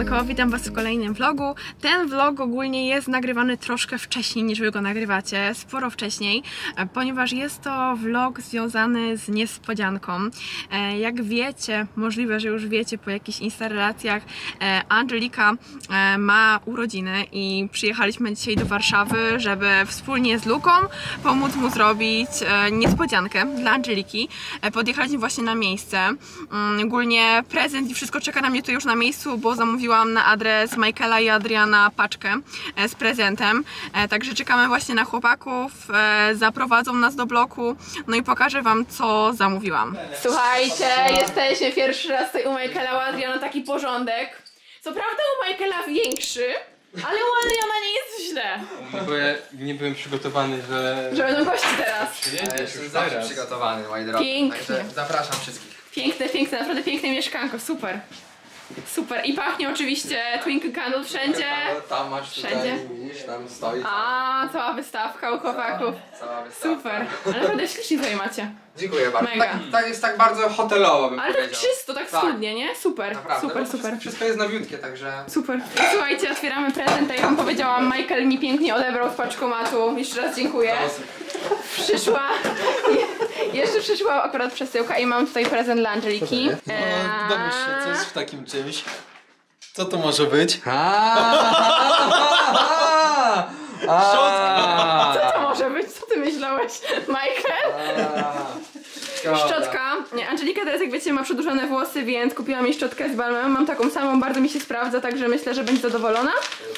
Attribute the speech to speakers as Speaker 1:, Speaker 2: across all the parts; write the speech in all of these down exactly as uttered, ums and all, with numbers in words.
Speaker 1: Siemanko, witam was w kolejnym vlogu. Ten vlog ogólnie jest nagrywany troszkę wcześniej niż wy go nagrywacie, sporo wcześniej, ponieważ jest to vlog związany z niespodzianką. Jak wiecie, możliwe, że już wiecie po jakichś instalacjach, Angelika ma urodziny i przyjechaliśmy dzisiaj do Warszawy, żeby wspólnie z Luką pomóc mu zrobić niespodziankę dla Angeliki. Podjechaliśmy właśnie na miejsce. Ogólnie prezent i wszystko czeka na mnie tu już na miejscu, bo zamówiłam na adres Michaela i Adriana paczkę z prezentem. Także czekamy właśnie na chłopaków, zaprowadzą nas do bloku, no i pokażę wam, co zamówiłam. Słuchajcie, jesteśmy pierwszy raz tutaj u Michaela, u Adriana taki porządek. Co prawda u Michaela większy, ale u Adriana nie jest źle.
Speaker 2: Bo ja nie byłem przygotowany, że...
Speaker 1: Że będą gości teraz.
Speaker 2: Ja
Speaker 3: jestem zawsze przygotowany, moi drodzy.
Speaker 1: Pięknie.
Speaker 3: Także zapraszam wszystkich.
Speaker 1: Piękne, piękne, naprawdę piękne mieszkanko, super. Super. I pachnie oczywiście Twinkle Candle wszędzie.
Speaker 3: Tam masz
Speaker 1: Wszędzie.
Speaker 3: tutaj, widzisz, tam stoi.
Speaker 1: A, cała wystawka u chłopaków.
Speaker 3: Cała wystawka.
Speaker 1: Super. Ale naprawdę ślicznie tutaj macie.
Speaker 3: Dziękuję bardzo.
Speaker 1: Mega.
Speaker 3: Tak, tak jest tak bardzo hotelowo, bym
Speaker 1: Ale tak
Speaker 3: powiedział.
Speaker 1: czysto, tak schludnie, nie? Super,
Speaker 3: Naprawdę,
Speaker 1: super,
Speaker 3: no,
Speaker 1: super.
Speaker 3: Wszystko, wszystko jest nowiutkie, także...
Speaker 1: Super. Słuchajcie, otwieramy prezent, tak jak wam powiedziałam, Michael mi pięknie odebrał z paczkomatu. Jeszcze raz dziękuję. Przyszła, jeszcze przyszła akurat przesyłka i mam tutaj prezent dla Angeliki.
Speaker 2: No, domyśl się, co jest w takim czymś. Co to może być?
Speaker 1: Co to może być? Co ty myślałeś, Michael? Szczotka. Nie, Angelika teraz, jak wiecie, ma przedłużone włosy, więc kupiłam jej szczotkę z balmem. Mam taką samą, bardzo mi się sprawdza, także myślę, że będzie zadowolona.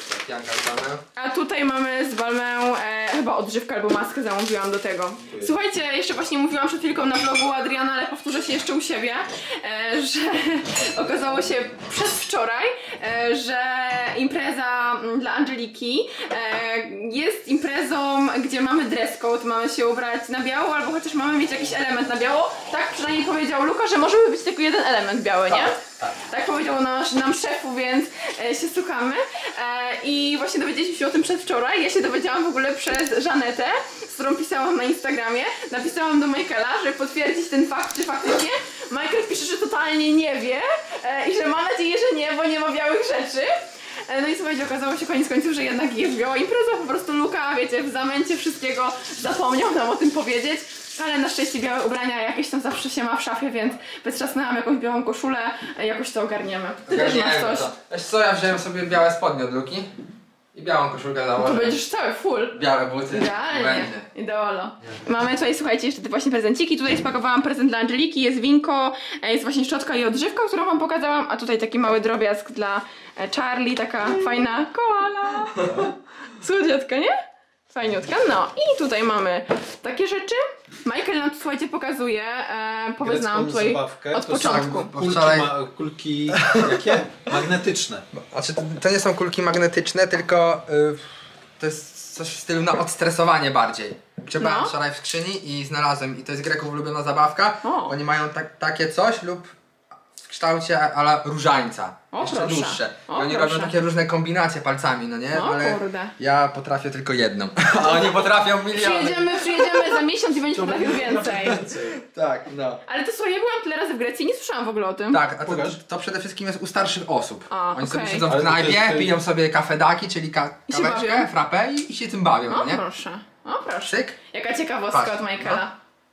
Speaker 1: A tutaj mamy z balmem e, chyba odżywkę albo maskę zamówiłam do tego. Słuchajcie, jeszcze właśnie mówiłam przed chwilką na vlogu Adriana, ale powtórzę się jeszcze u siebie, e, że okazało się przedwczoraj, e, że impreza dla Angeliki e, jest imprezą, gdzie mamy dress code, mamy się ubrać na biało, albo chociaż mamy mieć jakiś element na biało. Tak przynajmniej powiedział Luka, że może być tylko jeden element biały, nie?
Speaker 3: Tak.
Speaker 1: Tak powiedział nasz, nam szefu, więc e, się słuchamy. E, I właśnie dowiedzieliśmy się o tym przedwczoraj. Ja się dowiedziałam w ogóle przez Żanetę, z którą pisałam na Instagramie. Napisałam do Michaela, żeby potwierdzić ten fakt, czy faktycznie. Michael pisze, że totalnie nie wie e, i że ma nadzieję, że nie, bo nie ma białych rzeczy. E, no i słuchajcie, okazało się koniec końców, że jednak jest biała impreza. Po prostu Luka, wiecie, w zamęcie wszystkiego zapomniał nam o tym powiedzieć. Ale na szczęście białe ubrania jakieś tam zawsze się ma w szafie, więc wytrzasnęłam jakąś białą koszulę, jakoś to ogarniemy. Ty też masz coś.
Speaker 3: To. Wiesz co, ja wziąłem sobie białe spodnie od Luki i białą koszulkę założę.
Speaker 1: To będziesz cały full.
Speaker 3: Białe buty.
Speaker 1: Idealnie. Ideolo. Mamy tutaj, słuchajcie, jeszcze te właśnie prezenciki. Tutaj spakowałam prezent dla Angeliki, jest winko, jest właśnie szczotka i odżywka, którą wam pokazałam, a tutaj taki mały drobiazg dla Charlie, taka fajna koala. Słodziutka, nie? Fajniutka. No i tutaj mamy takie rzeczy. Michael nam tu, słuchajcie, pokazuje, e, powiedz nam tutaj
Speaker 2: zabawkę.
Speaker 1: od
Speaker 2: To
Speaker 1: początku.
Speaker 2: są kulki, ma, kulki jakie? Magnetyczne.
Speaker 3: Znaczy, to, to nie są kulki magnetyczne, tylko y, to jest coś w stylu na odstresowanie bardziej. Grzebałem
Speaker 1: No.
Speaker 3: wczoraj w skrzyni i znalazłem, i to jest Greków ulubiona zabawka.
Speaker 1: O.
Speaker 3: Oni mają tak, takie coś lub w kształcie ala różańca.
Speaker 1: O,
Speaker 3: jeszcze
Speaker 1: proszę.
Speaker 3: dłuższe. I
Speaker 1: O,
Speaker 3: oni
Speaker 1: proszę.
Speaker 3: robią takie różne kombinacje palcami, no nie?
Speaker 1: O,
Speaker 3: Ale
Speaker 1: kurde.
Speaker 3: ja potrafię tylko jedną. A oni potrafią miliony.
Speaker 1: Przyjedziemy, przyjedziemy za miesiąc i będzie potrafił więcej.
Speaker 3: Tak, no.
Speaker 1: Ale to słuchaj, ja byłam tyle razy w Grecji i nie słyszałam w ogóle o tym.
Speaker 3: Tak, a to, to,
Speaker 2: Pokaż.
Speaker 3: to przede wszystkim jest u starszych osób.
Speaker 1: A,
Speaker 3: Oni sobie
Speaker 1: okej.
Speaker 3: siedzą w
Speaker 2: Ale to
Speaker 3: knajpie,
Speaker 2: jest-
Speaker 3: piją sobie kafedaki, czyli ka
Speaker 1: I się
Speaker 3: kaweczkę,
Speaker 1: bawią.
Speaker 3: frappę i, i się tym bawią,
Speaker 1: O,
Speaker 3: no nie?
Speaker 1: proszę. O, proszę.
Speaker 3: Cyk,
Speaker 1: Jaka ciekawostka
Speaker 3: Patrz,
Speaker 1: od Michaela.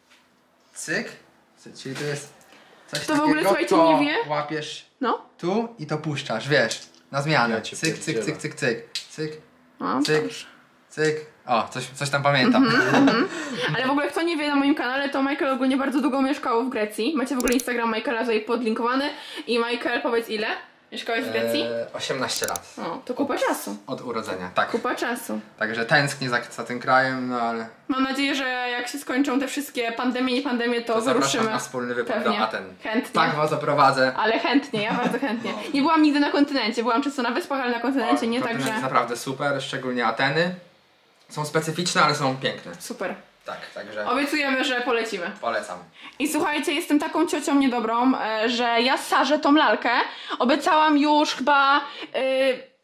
Speaker 3: cyk. Czyli to jest coś
Speaker 1: Kto w
Speaker 3: takiego,
Speaker 1: ogóle, słuchajcie,
Speaker 3: to
Speaker 1: nie wie?
Speaker 3: łapiesz
Speaker 1: No.
Speaker 3: tu i to puszczasz, wiesz, na zmianę.
Speaker 2: Ja cię
Speaker 3: Cyk, cyk,
Speaker 2: pierdzielę.
Speaker 3: cyk, cyk, cyk, cyk,
Speaker 1: O,
Speaker 3: cyk,
Speaker 1: proszę.
Speaker 3: cyk. O, coś, coś tam pamiętam.
Speaker 1: Ale w ogóle kto nie wie na moim kanale, to Michael ogólnie bardzo długo mieszkał w Grecji. Macie w ogóle Instagram Michaela tutaj podlinkowany. I Michael, powiedz ile? Mieszkałeś w Grecji?
Speaker 3: Eee, osiemnaście lat.
Speaker 1: O, to kupa czasu.
Speaker 3: Od urodzenia, tak.
Speaker 1: Kupa czasu.
Speaker 3: Także tęsknię za, za tym krajem, no ale
Speaker 1: Mam nadzieję, że jak się skończą te wszystkie pandemie, nie pandemie, to,
Speaker 3: to zapraszam
Speaker 1: wyruszymy.
Speaker 3: na wspólny wypad
Speaker 1: Pewnie.
Speaker 3: do Aten.
Speaker 1: Chętnie.
Speaker 3: Tak was oprowadzę.
Speaker 1: Ale chętnie, ja bardzo chętnie. Nie byłam nigdy na kontynencie, byłam często na wyspach, ale na kontynencie nie,
Speaker 3: Kontynent
Speaker 1: także
Speaker 3: jest naprawdę super, szczególnie Ateny. Są specyficzne, ale są piękne.
Speaker 1: super.
Speaker 3: Tak, także
Speaker 1: Obiecujemy, że polecimy.
Speaker 3: polecam.
Speaker 1: I słuchajcie, jestem taką ciocią niedobrą, e, że ja sarzę tą lalkę. Obiecałam już chyba... e,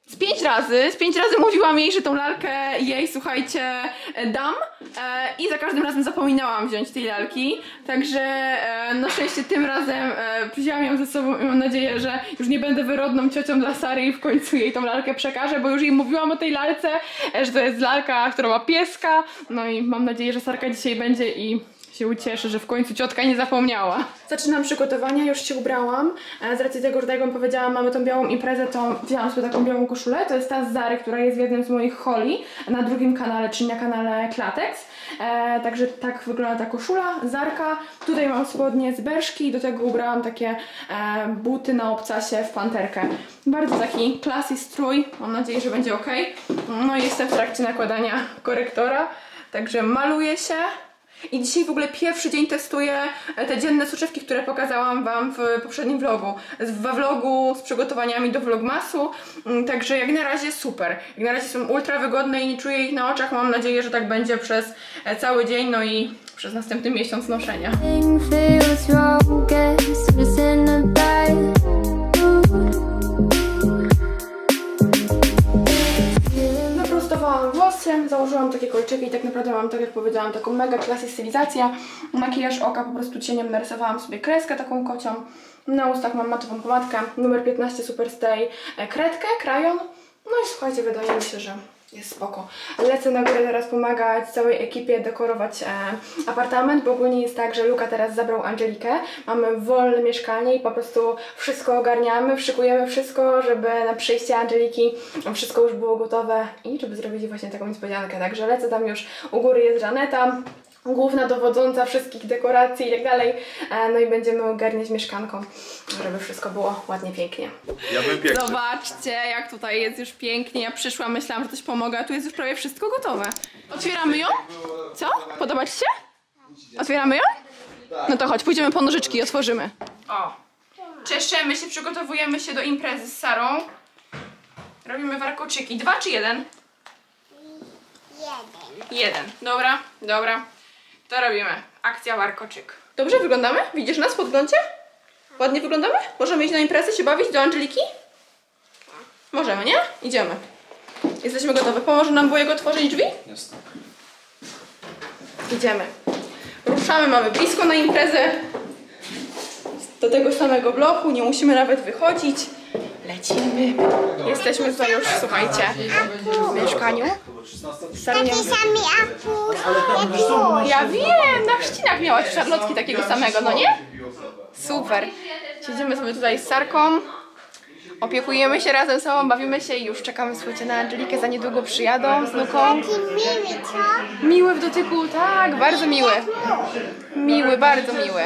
Speaker 1: Z pięć razy, z pięć razy mówiłam jej, że tą lalkę jej, słuchajcie, dam e, i za każdym razem zapominałam wziąć tej lalki, także e, na szczęście tym razem e, wzięłam ją ze sobą i mam nadzieję, że już nie będę wyrodną ciocią dla Sary i w końcu jej tą lalkę przekażę, bo już jej mówiłam o tej lalce, e, że to jest lalka, która ma pieska, no i mam nadzieję, że Sarka dzisiaj będzie i się ucieszę, że w końcu ciotka nie zapomniała. Zaczynam przygotowania, już się ubrałam. Z racji tego, że tak jak wam powiedziałam, mamy tą białą imprezę, to wzięłam sobie taką białą koszulę. To jest ta z Zary, która jest w jednym z moich holi na drugim kanale, czyli na kanale Klatex. E, także tak wygląda ta koszula, Zarka. Tutaj mam spodnie z Berszki i do tego ubrałam takie e, buty na obcasie w panterkę. Bardzo taki classy strój, mam nadzieję, że będzie ok. No i jestem w trakcie nakładania korektora, także maluję się. I dzisiaj w ogóle pierwszy dzień testuję te dzienne soczewki, które pokazałam wam w poprzednim vlogu. We vlogu z przygotowaniami do vlogmasu. Także jak na razie super. Jak na razie są ultra wygodne i nie czuję ich na oczach. Mam nadzieję, że tak będzie przez cały dzień, no i przez następny miesiąc noszenia. Naprostowałam włosy, założyłam takie kolczyki i tak naprawdę mam, tak jak powiedziałam, taką mega klasy stylizację. Makijaż oka po prostu cieniem narysowałam sobie kreskę taką kocią. Na ustach mam matową pomadkę numer piętnaście Superstay, kredkę, krajon. No i słuchajcie, wydaje mi się, że jest spoko. Lecę na górę teraz pomagać całej ekipie dekorować e, apartament, bo ogólnie jest tak, że Luka teraz zabrał Angelikę. Mamy wolne mieszkanie i po prostu wszystko ogarniamy, szykujemy wszystko, żeby na przyjście Angeliki wszystko już było gotowe i żeby zrobić właśnie taką niespodziankę. Także lecę tam już, u góry jest Żaneta, główna dowodząca wszystkich dekoracji i tak dalej. No i będziemy ogarniać mieszkanką, żeby wszystko było ładnie, pięknie.
Speaker 2: Ja bym piękny.
Speaker 1: Zobaczcie, jak tutaj jest już pięknie. Ja przyszłam, myślałam, że coś pomogę, a tu jest już prawie wszystko gotowe. Otwieramy ją? Co? Podoba ci się? Otwieramy ją? No to chodź, pójdziemy po nożyczki i otworzymy. O! Czeszemy się, przygotowujemy się do imprezy z Sarą. Robimy warkoczyki. Dwa czy jeden?
Speaker 4: Jeden.
Speaker 1: Jeden. Dobra, dobra. To robimy. Akcja warkoczyk. Dobrze wyglądamy? Widzisz nas w podglądzie? Ładnie wyglądamy? Możemy iść na imprezę, się bawić do Angeliki? Możemy, nie? Idziemy. Jesteśmy gotowe. Pomoże nam wujek otworzyć drzwi?
Speaker 2: Jasne.
Speaker 1: Idziemy. Ruszamy, mamy blisko na imprezę. Do tego samego bloku, nie musimy nawet wychodzić. Lecimy. Jesteśmy tutaj już, słuchajcie, w mieszkaniu.
Speaker 4: Taki sami aku.
Speaker 1: Ja wiem, na chrzcinach miałaś szarlotki takiego samego, no nie? Super. Siedzimy sobie tutaj z Sarką. Opiekujemy się razem z sobą, bawimy się i już czekamy, słuchajcie, na Angelikę. Za niedługo przyjadą z Luką.
Speaker 4: Taki miły, co?
Speaker 1: Miły w dotyku, tak, bardzo miły. Miły, bardzo miły.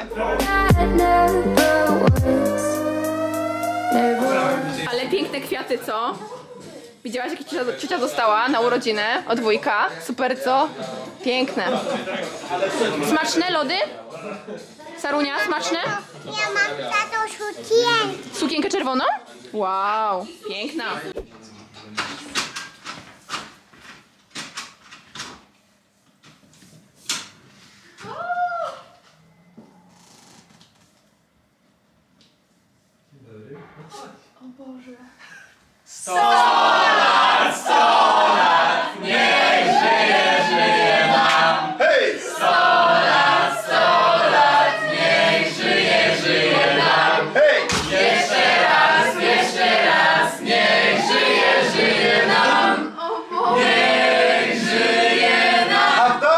Speaker 1: Ale piękne kwiaty, co? Widziałaś, jakie ciocia, ciocia dostała na urodzinę od wujka? Super, co? Piękne. Smaczne lody? Sarunia, smaczne?
Speaker 4: Ja mam tato sukienkę.
Speaker 1: Sukienkę czerwoną? Wow, piękna. O Boże. sto lat, sto lat, niech żyje, żyje nam.
Speaker 2: Hej!
Speaker 1: sto lat, sto lat, niech żyje, żyje nam.
Speaker 2: Hej!
Speaker 1: Jeszcze raz, jeszcze raz, niech żyje, żyje nam. O Boże. Niech żyje nam.
Speaker 2: A kto?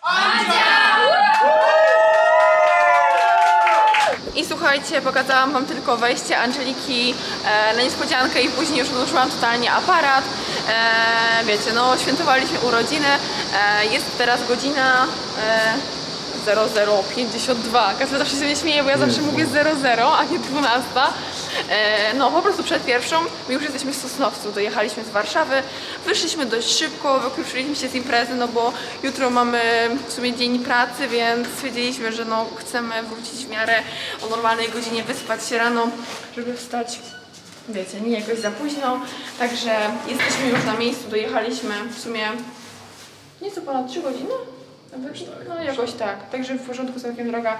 Speaker 1: I słuchajcie, pokazałam wam tylko wejście Angeliki e, na niespodziankę i później już odłożyłam totalnie aparat. E, wiecie, no świętowaliśmy urodziny. E, jest teraz godzina e, zero zero pięćdziesiąt dwa. Każdy zawsze się nie śmieje, bo ja zawsze mówię zero zero, a nie dwunasta. E, no po prostu przed pierwszą. My już jesteśmy w Sosnowcu, dojechaliśmy z Warszawy. Wyszliśmy dość szybko, wykluczyliśmy się z imprezy, no bo jutro mamy w sumie dzień pracy, więc stwierdziliśmy, że no chcemy wrócić w miarę o normalnej godzinie, wyspać się rano, żeby wstać, wiecie, nie jakoś za późno. Także jesteśmy już na miejscu, dojechaliśmy w sumie nieco ponad trzy godziny. No jakoś tak, także w porządku, całkiem droga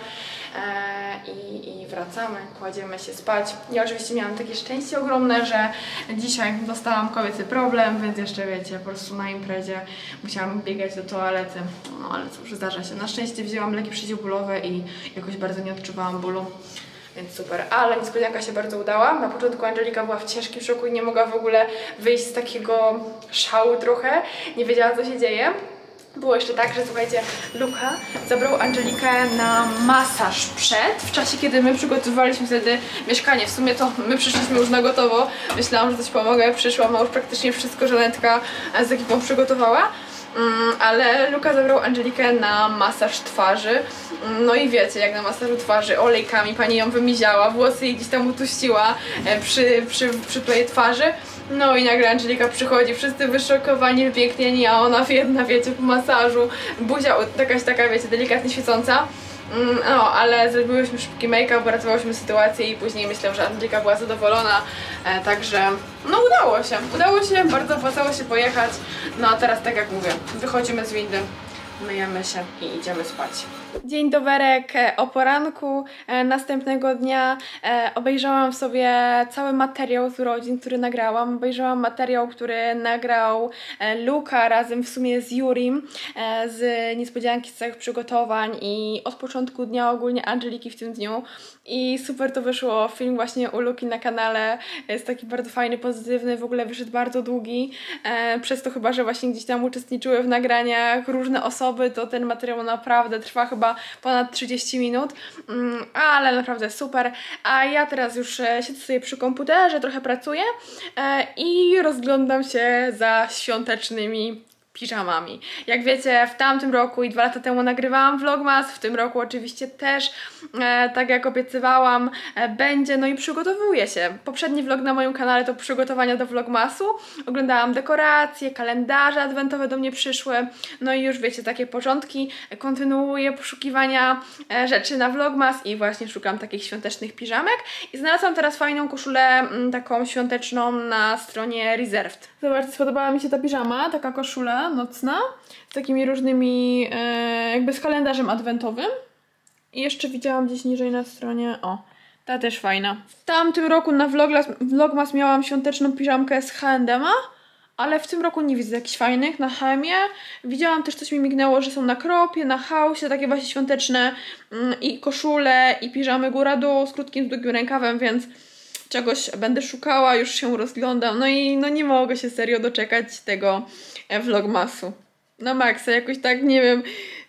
Speaker 1: e, i, i wracamy, kładziemy się spać. Ja oczywiście miałam takie szczęście ogromne, że dzisiaj dostałam kobiecy problem, więc jeszcze wiecie, po prostu na imprezie musiałam biegać do toalety, no ale cóż, zdarza się. Na szczęście wzięłam leki przeciwbólowe i jakoś bardzo nie odczuwałam bólu. Więc super, ale niespodzianka się bardzo udała. Na początku Angelika była w ciężkim szoku i nie mogła w ogóle wyjść z takiego szału trochę. Nie wiedziała, co się dzieje. Było jeszcze tak, że słuchajcie, Luka zabrał Angelikę na masaż przed, w czasie kiedy my przygotowywaliśmy wtedy mieszkanie. W sumie to my przyszliśmy już na gotowo. Myślałam, że coś pomogę, przyszłam, a już praktycznie wszystko Żanetka z ekipą przygotowała. Mm, ale Luka zabrał Angelikę na masaż twarzy. No i wiecie, jak na masażu twarzy, olejkami pani ją wymiziała, włosy jej gdzieś tam utuściła e, przy, przy, przy twojej twarzy. No i nagle Angelika przychodzi, wszyscy wyszokowani, wypięknieni, a ona jedna, wiecie, po masażu, buzia jakaś taka, wiecie, delikatnie świecąca. No, ale zrobiłyśmy szybki make-up, uratowałyśmy sytuację i później myślę, że Angelika była zadowolona, e, także no udało się, udało się, bardzo opłacało się pojechać. No a teraz, tak jak mówię, wychodzimy z windy, myjemy się i idziemy spać. Dzień doberek o poranku. E, następnego dnia e, obejrzałam sobie cały materiał z urodzin, który nagrałam. Obejrzałam materiał, który nagrał e, Luka razem w sumie z Jurim, e, z niespodzianki, z całych przygotowań i od początku dnia ogólnie Angeliki w tym dniu. I super to wyszło. Film właśnie u Luki na kanale jest taki bardzo fajny, pozytywny, w ogóle wyszedł bardzo długi. E, przez to chyba, że właśnie gdzieś tam uczestniczyły w nagraniach różne osoby, to ten materiał naprawdę trwa chyba ponad trzydzieści minut, mm, ale naprawdę super. A ja teraz już e, siedzę sobie przy komputerze, trochę pracuję e, i rozglądam się za świątecznymi piżamami. Jak wiecie, w tamtym roku i dwa lata temu nagrywałam vlogmas, w tym roku oczywiście też, e, tak jak obiecywałam, e, będzie, no i przygotowuję się. Poprzedni vlog na moim kanale to przygotowania do vlogmasu. Oglądałam dekoracje, kalendarze adwentowe do mnie przyszły, no i już wiecie, takie porządki. Kontynuuję poszukiwania e, rzeczy na vlogmas i właśnie szukam takich świątecznych piżamek i znalazłam teraz fajną koszulę m, taką świąteczną na stronie Reserved. Zobaczcie, spodobała mi się ta piżama, taka koszula nocna z takimi różnymi, e, jakby z kalendarzem adwentowym. I jeszcze widziałam gdzieś niżej na stronie, o, ta też fajna. W tamtym roku na vlogmas, vlogmas miałam świąteczną piżamkę z H and M-a, ale w tym roku nie widzę jakichś fajnych na H and M-ie. Widziałam też, coś mi mignęło, że są na Kropie, na Hausie, takie właśnie świąteczne mm, i koszule, i piżamy góra-dół z krótkim, z długim rękawem, więc czegoś będę szukała, już się rozglądam, no i no nie mogę się serio doczekać tego vlogmasu. Na maksa, jakoś tak, nie wiem,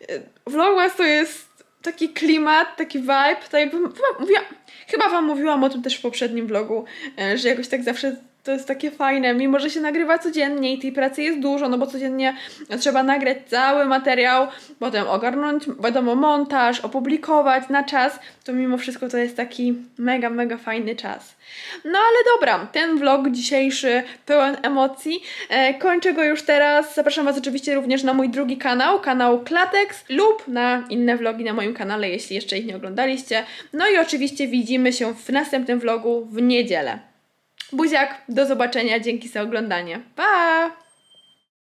Speaker 1: vlogmas to jest taki klimat, taki vibe, tak jakbym mówiła, chyba wam mówiłam o tym też w poprzednim vlogu, że jakoś tak zawsze to jest takie fajne, mimo że się nagrywa codziennie i tej pracy jest dużo, no bo codziennie trzeba nagrać cały materiał, potem ogarnąć, wiadomo, montaż, opublikować na czas, to mimo wszystko to jest taki mega, mega fajny czas. No ale dobra, ten vlog dzisiejszy pełen emocji, e, kończę go już teraz. Zapraszam was oczywiście również na mój drugi kanał, kanał Klatex, lub na inne vlogi na moim kanale, jeśli jeszcze ich nie oglądaliście. No i oczywiście widzimy się w następnym vlogu w niedzielę. Buziak, do zobaczenia, dzięki za oglądanie. Pa!